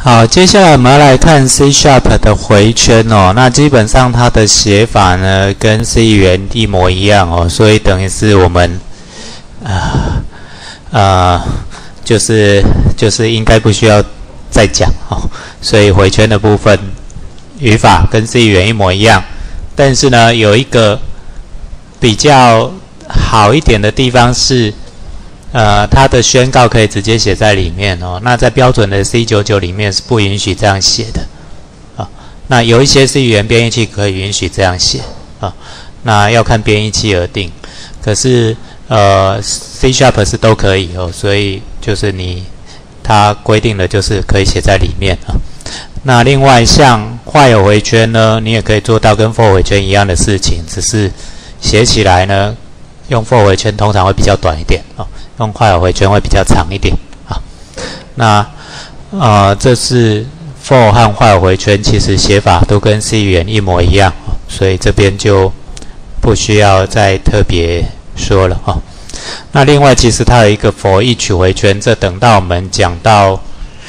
好，接下来我们要来看 C# 的回圈哦。那基本上它的写法呢，跟 C 语言一模一样哦，所以等于是我们就是应该不需要再讲哦。所以回圈的部分语法跟 C 语言一模一样，但是呢，有一个比较好一点的地方是。它的宣告可以直接写在里面哦。那在标准的 C99 里面是不允许这样写的啊。那有一些 C 语言编译器可以允许这样写啊。那要看编译器而定。可是C# 是都可以哦，所以就是它规定的就是可以写在里面啊。那另外像while回圈呢，你也可以做到跟 for 回圈一样的事情，只是写起来呢，用 for 回圈通常会比较短一点哦。用while回圈会比较长一点啊。那这是 for 和while回圈，其实写法都跟 C 语言一模一样，所以这边就不需要再特别说了啊。那另外，其实它有一个 for each 回圈，这等到我们讲到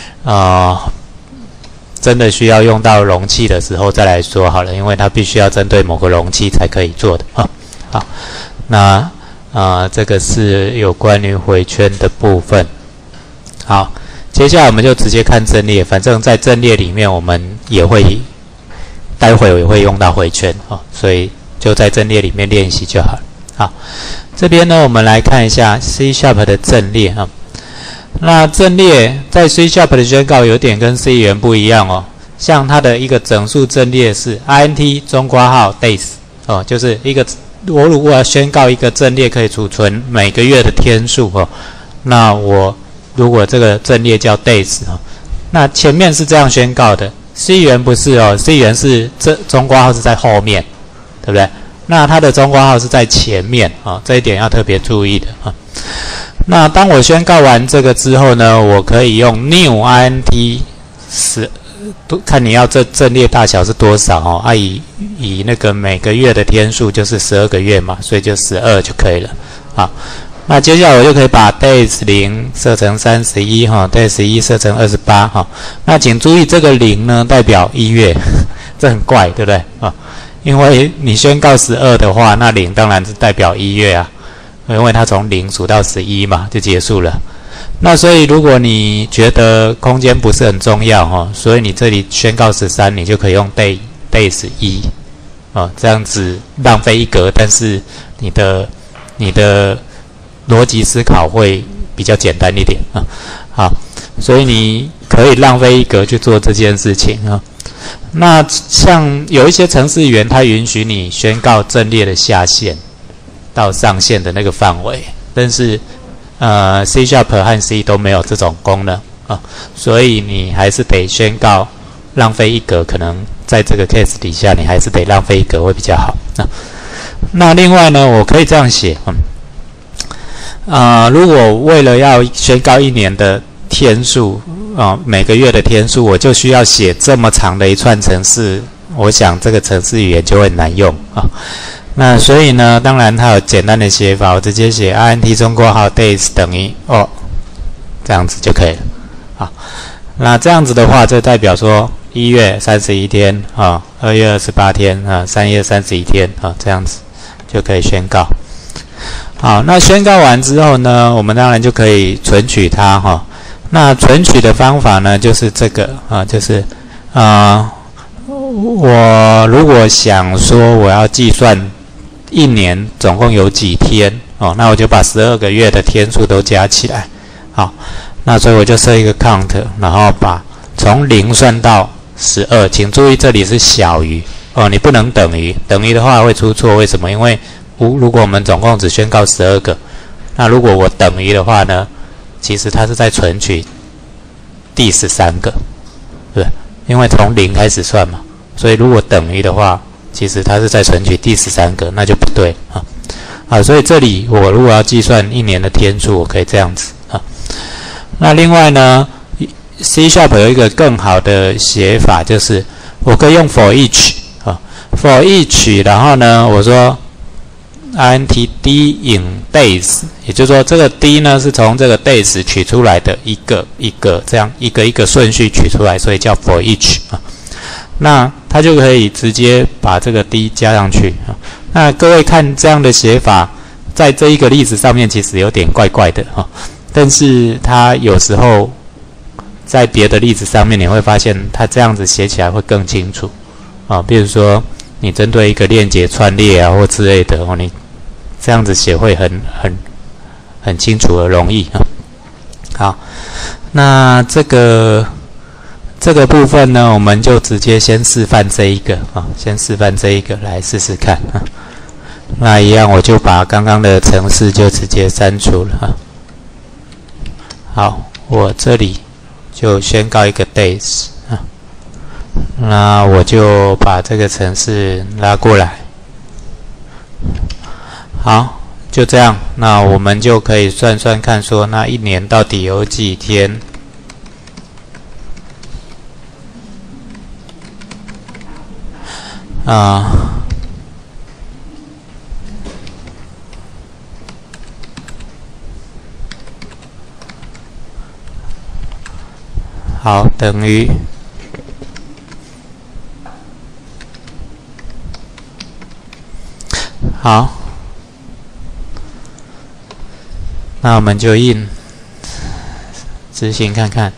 真的需要用到容器的时候再来说好了，因为它必须要针对某个容器才可以做的啊。好，那。这个是有关于回圈的部分。好，接下来我们就直接看阵列，反正在阵列里面我们也会，待会也会用到回圈哦，所以就在阵列里面练习就好了。好，这边呢我们来看一下 C# 的阵列啊。那阵列在 C# 的宣告有点跟 C 语言不一样哦，像它的一个整数阵列是 int 中括号 days 哦，就是一个。我如果要宣告一个阵列可以储存每个月的天数哦，那我如果这个阵列叫 days 哦，那前面是这样宣告的。C 语言不是哦 ，C 语言是这中括号是在后面，对不对？那它的中括号是在前面啊，这一点要特别注意的啊。那当我宣告完这个之后呢，我可以用 new int 看你要这阵列大小是多少哦？以那个每个月的天数就是12个月嘛，所以就12就可以了。好，那接下来我就可以把 days 0设成31哈 ，days 1设成28哈。那请注意这个0呢代表1月，这很怪，对不对啊？因为你宣告12的话，那0当然是代表1月啊，因为它从0数到11嘛，就结束了。那所以如果你觉得空间不是很重要哈，所以你这里宣告13，你就可以用 days 1哦，这样子浪费一格，但是你的逻辑思考会比较简单一点啊。好，所以你可以浪费一格去做这件事情啊。那像有一些程式语言，它允许你宣告阵列的下限到上限的那个范围，但是C# 和 C 都没有这种功能啊，所以你还是得宣告浪费一格，可能在这个 case 底下，你还是得浪费一格会比较好啊。那另外呢，我可以这样写，如果为了要宣告1年的天数每个月的天数，我就需要写这么长的一串程式，我想这个程式语言就会难用啊。那所以呢，当然它有简单的写法，我直接写 int 中括号 days 等于这样子就可以了。好，那这样子的话，就代表说1月31天啊，2月28天啊，3月31天啊，这样子就可以宣告。好，那宣告完之后呢，我们当然就可以存取它哈。那存取的方法呢，就是这个啊，就是我如果想说我要计算1年总共有几天哦，那我就把12个月的天数都加起来。好，那所以我就设一个 count， 然后把从0算到12，请注意这里是小于哦，你不能等于，等于的话会出错。为什么？因为如果我们总共只宣告12个，那如果我等于的话呢，其实它是在存取第13个，对，因为从0开始算嘛，所以如果等于的话，其实它是在存取第13个，那就不对啊。所以这里我如果要计算1年的天数，我可以这样子啊。那另外呢 ，C# 有一个更好的写法，就是我可以用 for each 啊 ，for each， 然后呢，我说 int d in days， 也就是说这个 d 呢是从这个 days 取出来的一个这样一个顺序取出来，所以叫 for each 啊。那它就可以直接把这个 d 加上去啊。那各位看这样的写法，在这一个例子上面其实有点怪怪的啊，但是它有时候在别的例子上面你会发现它这样子写起来会更清楚啊。比如说你针对一个链接串列啊或之类的哦，你这样子写会很清楚而容易啊。好，那这个部分呢，我们就直接先示范这一个啊，先示范这一个来试试看啊。那一样我就把刚刚的程式就直接删除了啊。好，我这里就宣告一个 days 啊，那我就把这个程式拉过来。好，就这样，那我们就可以算算看说那一年到底有几天。好，等于好，那我们就印执行看看。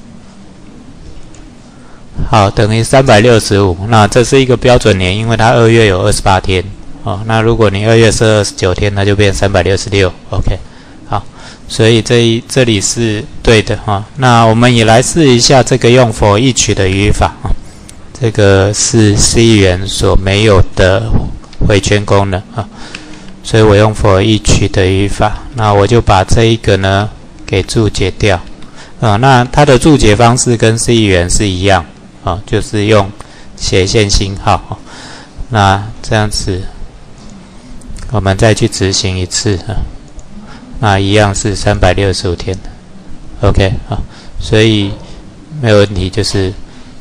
好，等于365。那这是一个标准年，因为它2月有28天哦。那如果你2月是29天，那就变366。OK， 好，所以这里是对的哈。那我们也来试一下这个用 for each 的语法啊。这个是 C 语言所没有的回圈功能啊，所以我用 for each 的语法。那我就把这一个呢给注解掉啊。那它的注解方式跟 C 语言是一样。就是用斜线星号。那这样子，我们再去执行一次啊。那一样是365天。OK 啊，所以没有问题，就是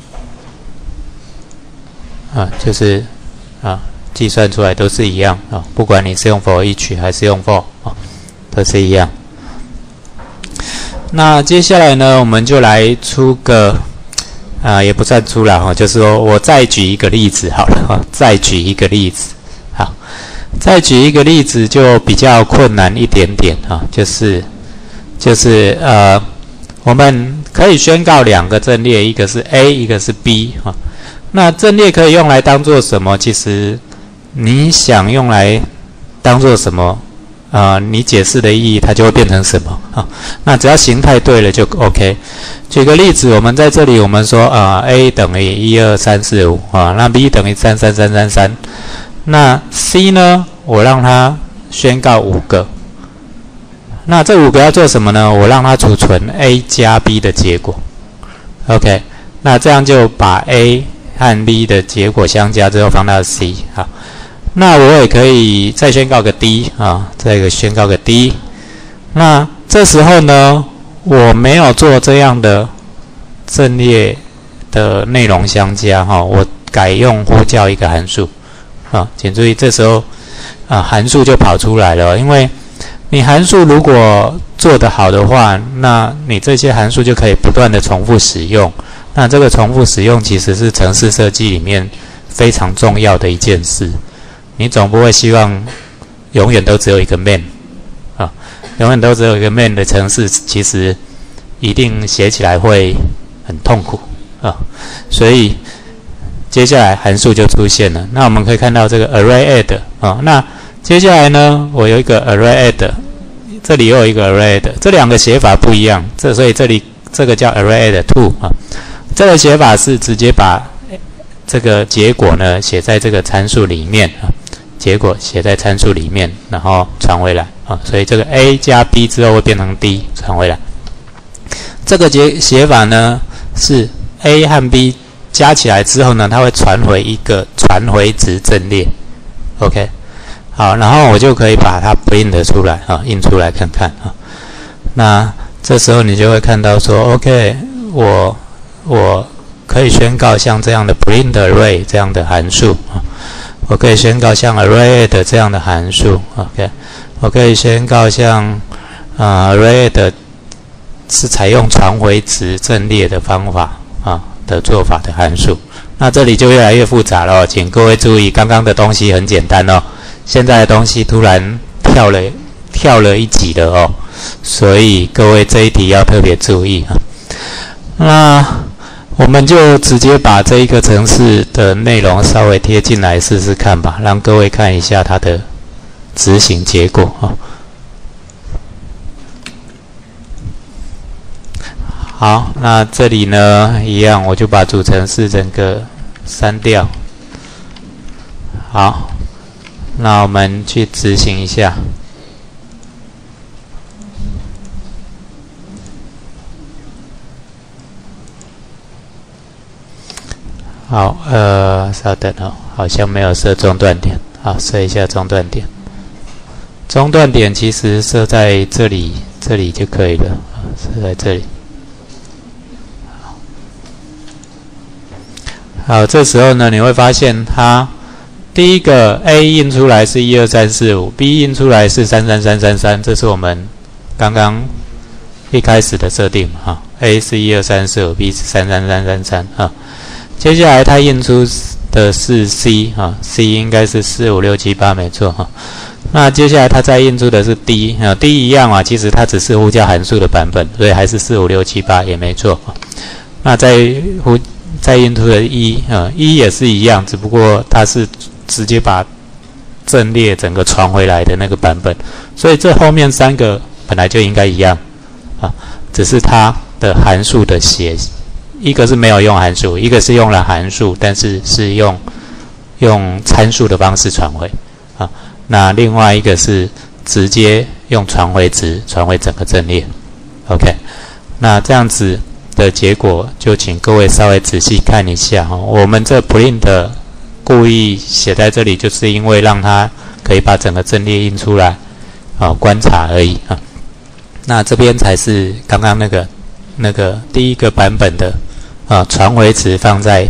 计算出来都是一样啊，不管你是用 for each 还是用 for 啊，都是一样。那接下来呢，我们就来出个。也不算出了哈，就是说我再举一个例子好了哈，再举一个例子，好，再举一个例子就比较困难一点点哈，就是我们可以宣告两个阵列，一个是 A， 一个是 B 哈。那阵列可以用来当做什么？其实你想用来当做什么？你解释的意义它就会变成什么啊？那只要形态对了就 OK。举个例子，我们在这里我们说A 等于12345啊，那 B 等于33333，那 C 呢，我让它宣告5个。那这5个要做什么呢？我让它储存 A 加 B 的结果。OK， 那这样就把 A 和 B 的结果相加之后放到 C 啊。那我也可以再宣告个 D 啊，再宣告个 D。那这时候呢，我没有做这样的阵列的内容相加哈，我改用呼叫一个函数啊，请注意这时候函数就跑出来了，因为你函数如果做得好的话，那你这些函数就可以不断的重复使用。那这个重复使用其实是程式设计里面非常重要的一件事。你总不会希望永远都只有一个 main 啊，永远都只有一个 main 的程式，其实一定写起来会很痛苦啊。所以接下来函数就出现了。那我们可以看到这个 array add 啊，那接下来呢，我有一个 array add， 这里又有一个 array add， 这两个写法不一样，所以这里这个叫 array add 2啊，这个写法是直接把这个结果呢写在这个参数里面啊。结果写在参数里面，然后传回来啊，所以这个 A 加 B 之后会变成 D 传回来。这个写法呢是 A 和 B 加起来之后呢，它会传回一个传回值阵列。OK， 好，然后我就可以把它 print 出来啊，印出来看看啊。那这时候你就会看到说 ，OK， 我可以宣告像这样的 print array 这样的函数啊。 我可以宣告像 array_add 这样的函数 ，OK， 我可以宣告像array_add 是采用传回值阵列的方法的做法的函数。那这里就越来越复杂了，请各位注意，刚刚的东西很简单哦，现在的东西突然跳了一级了哦，所以各位这一题要特别注意啊。那我们就直接把这一个程式的内容稍微贴进来试试看吧，让各位看一下它的执行结果啊。好，那这里呢一样，我就把主程式整个删掉。好，那我们去执行一下。好，稍等哦，好像没有设中断点。好，设一下中断点。中断点其实设在这里就可以了，设在这里。好，这时候呢，你会发现它第一个 A 印出来是12345，B 印出来是33333，这是我们刚刚一开始的设定哈。A 是12345，B 是33333哈。接下来它印出的是 C 哈 ，C 应该是45678没错哈。那接下来它再印出的是 D 啊 ，D 一样啊，其实它只是呼叫函数的版本，所以还是45678也没错。那再印出的 E 也是一样，只不过它是直接把阵列整个传回来的那个版本，所以这后面三个本来就应该一样啊，只是它的函数的写，一个是没有用函数，一个是用了函数，但是是用参数的方式传回啊。那另外一个是直接用传回值传回整个阵列 ，OK， 那这样子的结果就请各位稍微仔细看一下我们这 print 故意写在这里，就是因为让它可以把整个阵列印出来观察而已啊。那这边才是刚刚那个第一个版本的传回值放在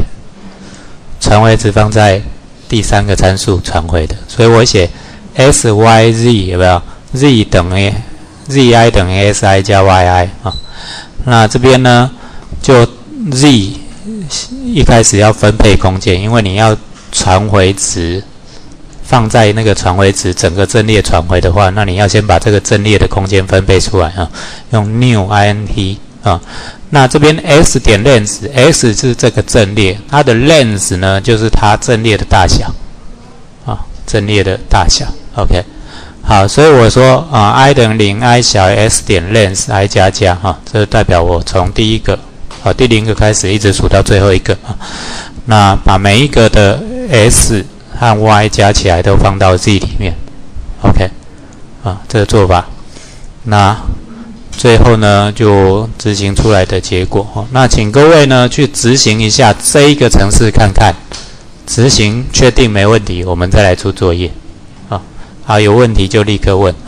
第三个参数传回的，所以我写 x y z 有没有 z 等于 zi 等于 si 加 yi 啊。那这边呢，就 z 一开始要分配空间，因为你要传回值放在那个传回值整个阵列传回的话，那你要先把这个阵列的空间分配出来啊，用 new int 啊。那这边 x 点 length，x 是这个阵列，它的 length 呢就是它阵列的大小啊，阵列的大小 ，OK。好，所以我说i 等于0 i 小于 s 点 length i 加这代表我从第一个第0个开始一直数到最后一个那把每一个的 s 和 y 加起来都放到 z 里面 ，OK 这个做法，那最后呢就执行出来的结果那请各位呢去执行一下这一个程式看看，执行确定没问题，我们再来出作业。好，有问题就立刻问。